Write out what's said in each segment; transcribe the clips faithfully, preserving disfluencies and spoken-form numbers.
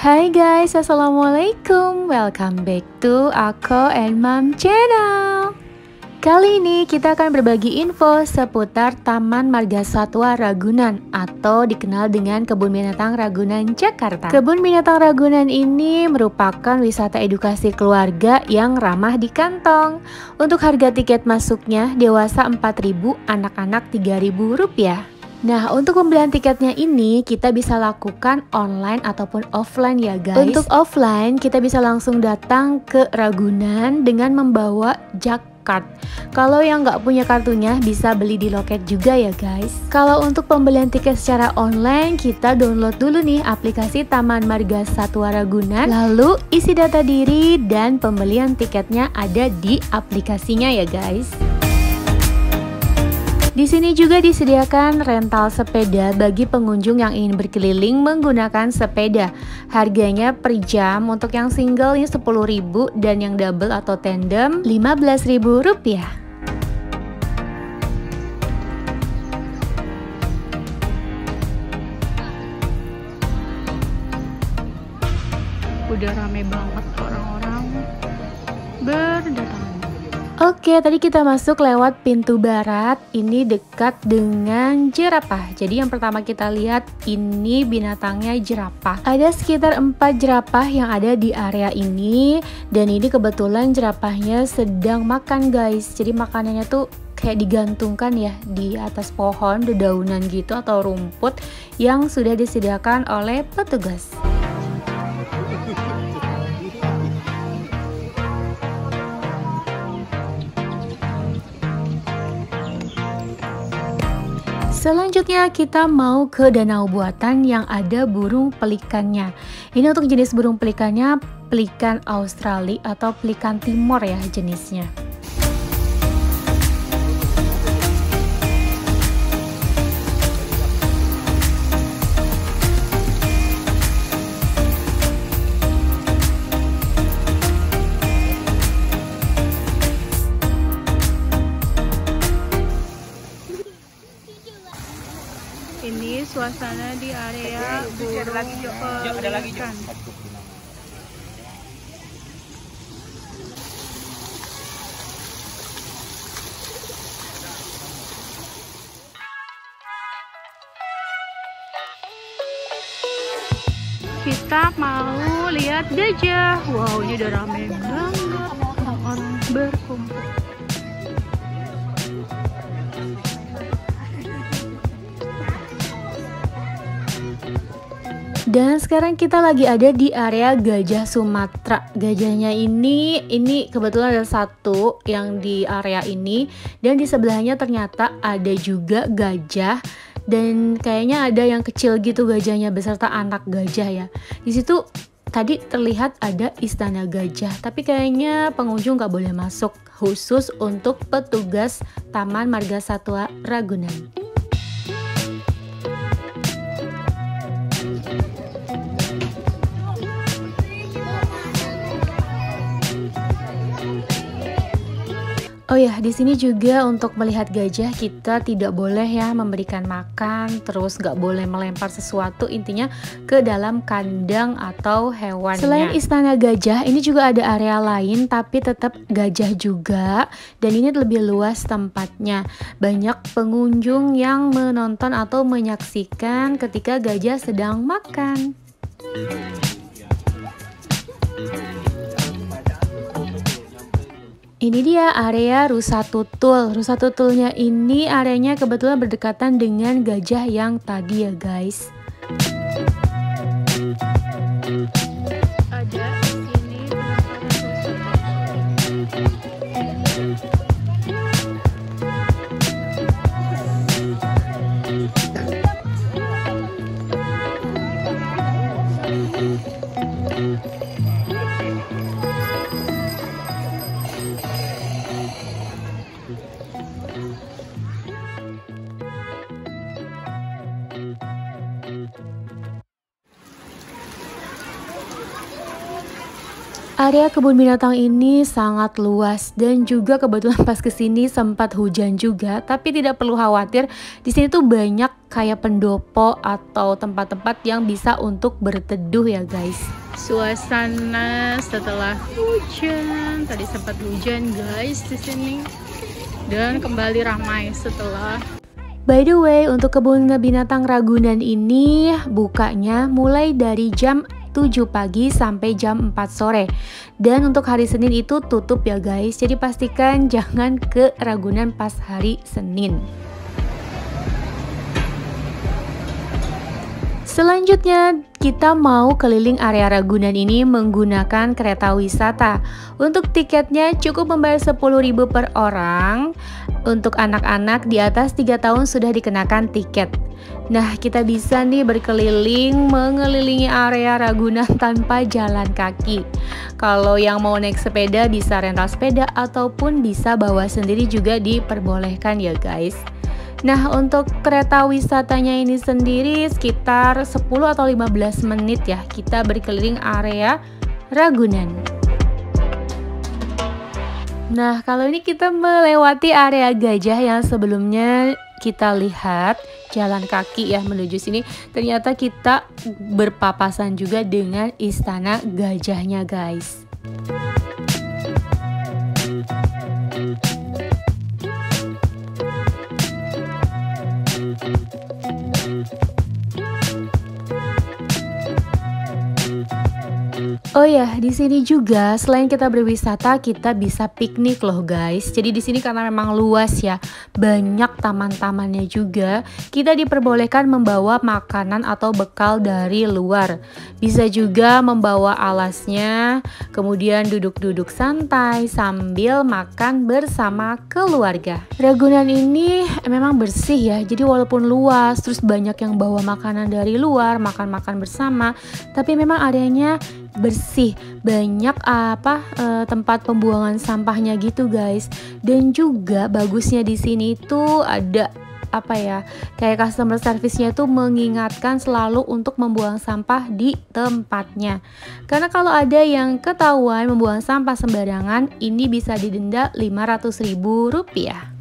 Hai guys, assalamualaikum. Welcome back to Ako and Mom channel. Kali ini kita akan berbagi info seputar Taman Marga Satwa Ragunan atau dikenal dengan Kebun Binatang Ragunan Jakarta. Kebun Binatang Ragunan ini merupakan wisata edukasi keluarga yang ramah di kantong. Untuk harga tiket masuknya dewasa empat ribu, anak-anak tiga ribu rupiah. Nah, untuk pembelian tiketnya ini kita bisa lakukan online ataupun offline ya guys. Untuk offline kita bisa langsung datang ke Ragunan dengan membawa Jakcard. Kalau yang nggak punya kartunya bisa beli di loket juga ya guys. Kalau untuk pembelian tiket secara online kita download dulu nih aplikasi Taman Marga Satwa Ragunan. Lalu isi data diri dan pembelian tiketnya ada di aplikasinya ya guys. Di sini juga disediakan rental sepeda bagi pengunjung yang ingin berkeliling menggunakan sepeda. Harganya per jam untuk yang single ini sepuluh ribu dan yang double atau tandem lima belas ribu rupiah. Udah rame banget orang-orang berdatangan. Oke, tadi kita masuk lewat pintu barat. Ini dekat dengan jerapah. Jadi yang pertama kita lihat ini binatangnya jerapah. Ada sekitar empat jerapah yang ada di area ini. Dan ini kebetulan jerapahnya sedang makan guys. Jadi makanannya tuh kayak digantungkan ya di atas pohon, dedaunan gitu atau rumput yang sudah disediakan oleh petugas. Selanjutnya kita mau ke danau buatan yang ada burung pelikannya. Ini untuk jenis burung pelikannya pelikan Australia atau pelikan Timor ya jenisnya. Ini suasana di area burung pelikan. Kita mau lihat gajah. Wow, ini udah rame banget orang-orang berkumpul. Dan sekarang kita lagi ada di area gajah Sumatera. Gajahnya ini, ini kebetulan ada satu yang di area ini. Dan di sebelahnya ternyata ada juga gajah. Dan kayaknya ada yang kecil gitu gajahnya beserta anak gajah ya. Di situ tadi terlihat ada istana gajah. Tapi kayaknya pengunjung nggak boleh masuk. Khusus untuk petugas Taman Marga Satwa Ragunan. Oh ya, di sini juga untuk melihat gajah kita tidak boleh ya memberikan makan, terus nggak boleh melempar sesuatu intinya ke dalam kandang atau hewannya. Selain istana gajah, ini juga ada area lain tapi tetap gajah juga dan ini lebih luas tempatnya. Banyak pengunjung yang menonton atau menyaksikan ketika gajah sedang makan. Ini dia area Rusa Tutul. Rusa Tutulnya ini areanya kebetulan berdekatan dengan gajah yang tadi ya guys. Ada di sini Area kebun binatang ini sangat luas dan juga kebetulan pas kesini sempat hujan juga, tapi tidak perlu khawatir. Di sini tuh banyak kayak pendopo atau tempat-tempat yang bisa untuk berteduh ya guys. Suasana setelah hujan, tadi sempat hujan guys di sini, dan kembali ramai setelah. By the way, untuk kebun binatang Ragunan ini bukanya mulai dari jam tujuh pagi sampai jam empat sore. Dan untuk hari Senin itu tutup ya guys. Jadi pastikan jangan ke Ragunan pas hari Senin. Selanjutnya kita mau keliling area Ragunan ini menggunakan kereta wisata. Untuk tiketnya cukup membayar sepuluh ribu per orang. Untuk anak-anak di atas tiga tahun sudah dikenakan tiket. Nah, kita bisa nih berkeliling mengelilingi area Ragunan tanpa jalan kaki. Kalau yang mau naik sepeda bisa rental sepeda ataupun bisa bawa sendiri juga diperbolehkan ya guys. Nah, untuk kereta wisatanya ini sendiri sekitar sepuluh atau lima belas menit ya kita berkeliling area Ragunan. Nah, kalau ini kita melewati area gajah yang sebelumnya kita lihat jalan kaki ya menuju sini. Ternyata kita berpapasan juga dengan istana gajahnya guys. Oh ya, di sini juga selain kita berwisata, kita bisa piknik loh guys. Jadi di sini karena memang luas ya, banyak taman-tamannya juga. Kita diperbolehkan membawa makanan atau bekal dari luar. Bisa juga membawa alasnya, kemudian duduk-duduk santai sambil makan bersama keluarga. Ragunan ini memang bersih ya. Jadi walaupun luas, terus banyak yang bawa makanan dari luar, makan-makan bersama, tapi memang areanya bersih, banyak apa e, tempat pembuangan sampahnya gitu guys. Dan juga bagusnya di sini tuh ada apa ya, kayak customer service-nya tuh mengingatkan selalu untuk membuang sampah di tempatnya. Karena kalau ada yang ketahuan membuang sampah sembarangan, ini bisa didenda lima ratus ribu rupiah.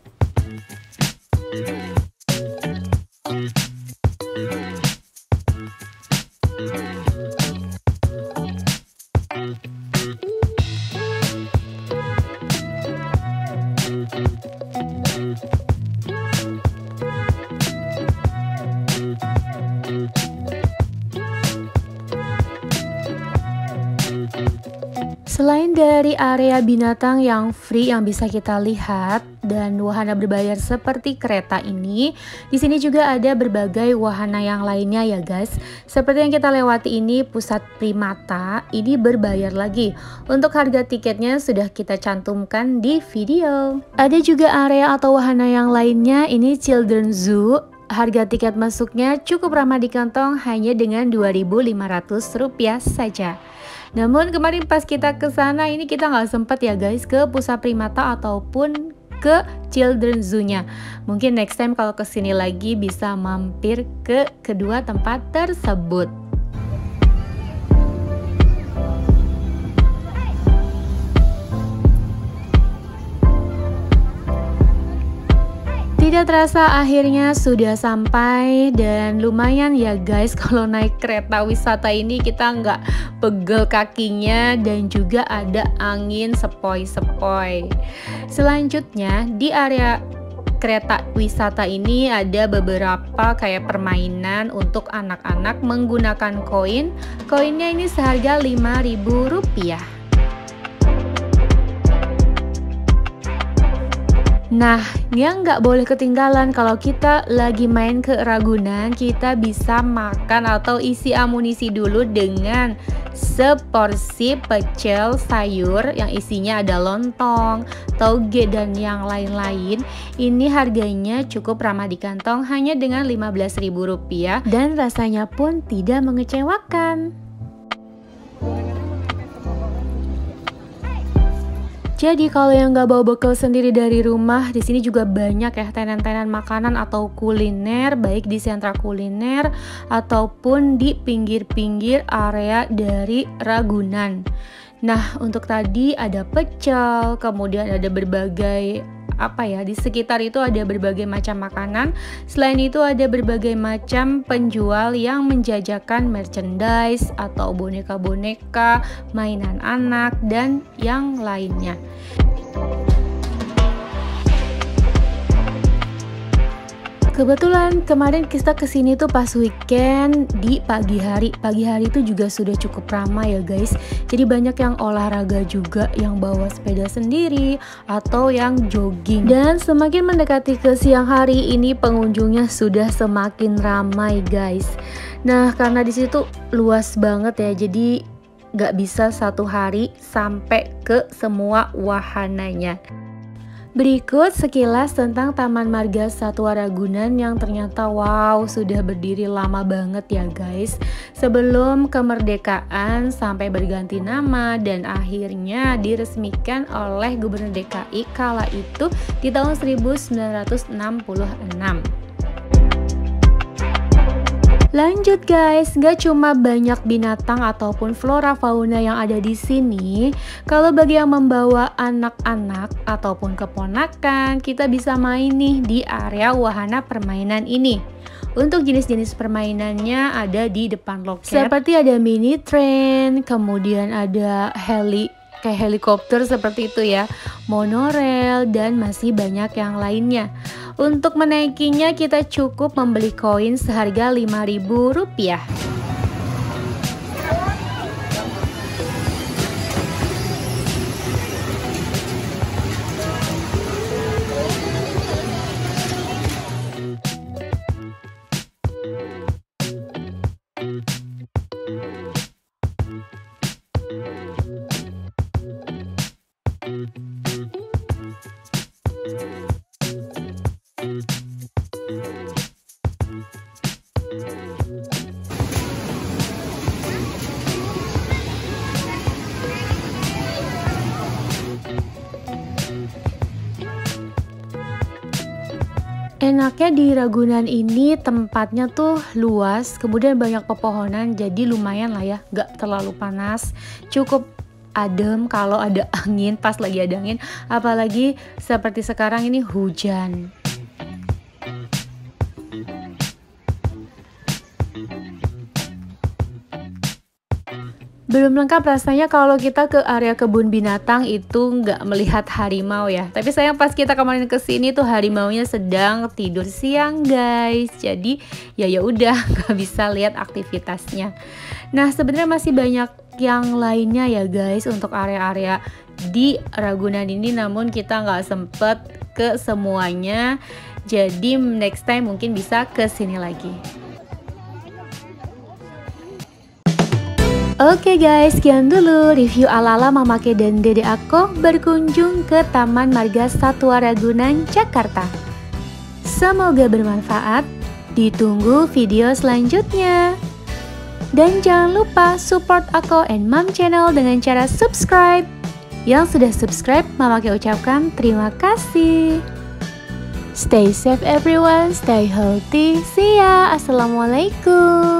Selain dari area binatang yang free yang bisa kita lihat dan wahana berbayar seperti kereta ini, di sini juga ada berbagai wahana yang lainnya ya guys. Seperti yang kita lewati ini pusat primata, ini berbayar lagi. Untuk harga tiketnya sudah kita cantumkan di video. Ada juga area atau wahana yang lainnya, ini Children Zoo. Harga tiket masuknya cukup ramah di kantong, hanya dengan dua ribu lima ratus rupiah saja. Namun kemarin pas kita ke sana ini kita nggak sempet ya guys ke pusat primata ataupun ke Children Zoo-nya. Mungkin next time kalau kesini lagi bisa mampir ke kedua tempat tersebut. Tidak terasa akhirnya sudah sampai, dan lumayan ya guys kalau naik kereta wisata ini kita nggak pegel kakinya dan juga ada angin sepoi-sepoi. Selanjutnya di area kereta wisata ini ada beberapa kayak permainan untuk anak-anak menggunakan koin. Koinnya ini seharga lima ribu rupiah. Nah, yang nggak boleh ketinggalan kalau kita lagi main ke Ragunan, kita bisa makan atau isi amunisi dulu dengan seporsi pecel sayur yang isinya ada lontong, toge, dan yang lain-lain. Ini harganya cukup ramah di kantong, hanya dengan lima belas ribu rupiah, dan rasanya pun tidak mengecewakan. Jadi kalau yang nggak bawa bekal sendiri dari rumah, di sini juga banyak ya tenan-tenan makanan atau kuliner, baik di sentra kuliner ataupun di pinggir-pinggir area dari Ragunan. Nah, untuk tadi ada pecel, kemudian ada berbagai apa ya, di sekitar itu ada berbagai macam makanan. Selain itu ada berbagai macam penjual yang menjajakan merchandise atau boneka-boneka, mainan anak dan yang lainnya. Kebetulan kemarin kita kesini tuh pas weekend di pagi hari. Pagi hari itu juga sudah cukup ramai ya guys. Jadi banyak yang olahraga juga, yang bawa sepeda sendiri atau yang jogging. Dan semakin mendekati ke siang hari ini pengunjungnya sudah semakin ramai guys. Nah, karena di situ luas banget ya, jadi nggak bisa satu hari sampai ke semua wahananya. Berikut sekilas tentang Taman Marga Satwa Ragunan yang ternyata wow, sudah berdiri lama banget ya guys. Sebelum kemerdekaan sampai berganti nama dan akhirnya diresmikan oleh Gubernur D K I kala itu di tahun seribu sembilan ratus enam puluh enam. Lanjut guys, gak cuma banyak binatang ataupun flora fauna yang ada di sini. Kalau bagi yang membawa anak-anak ataupun keponakan, kita bisa main nih di area wahana permainan ini. Untuk jenis-jenis permainannya ada di depan loket. Seperti ada mini train, kemudian ada heli kayak helikopter seperti itu ya, monorail dan masih banyak yang lainnya. Untuk menaikinya kita cukup membeli koin seharga lima ribu rupiah. Enaknya di Ragunan ini tempatnya tuh luas, kemudian banyak pepohonan, jadi lumayan lah ya, gak terlalu panas, cukup adem kalau ada angin, pas lagi ada angin, apalagi seperti sekarang ini hujan. Belum lengkap rasanya kalau kita ke area kebun binatang itu nggak melihat harimau ya. Tapi sayang pas kita kemarin kesini tuh harimaunya sedang tidur siang guys. Jadi ya ya udah nggak bisa lihat aktivitasnya. Nah sebenarnya masih banyak yang lainnya ya guys untuk area-area di Ragunan ini. Namun kita nggak sempet ke semuanya. Jadi next time mungkin bisa ke sini lagi. Oke guys, sekian dulu review ala-ala Mama Ke dan Dede aku berkunjung ke Taman Marga Satwa Ragunan, Jakarta. Semoga bermanfaat, ditunggu video selanjutnya. Dan jangan lupa support aku and Mom Channel dengan cara subscribe. Yang sudah subscribe, Mama Ke ucapkan terima kasih. Stay safe everyone, stay healthy, see ya, assalamualaikum.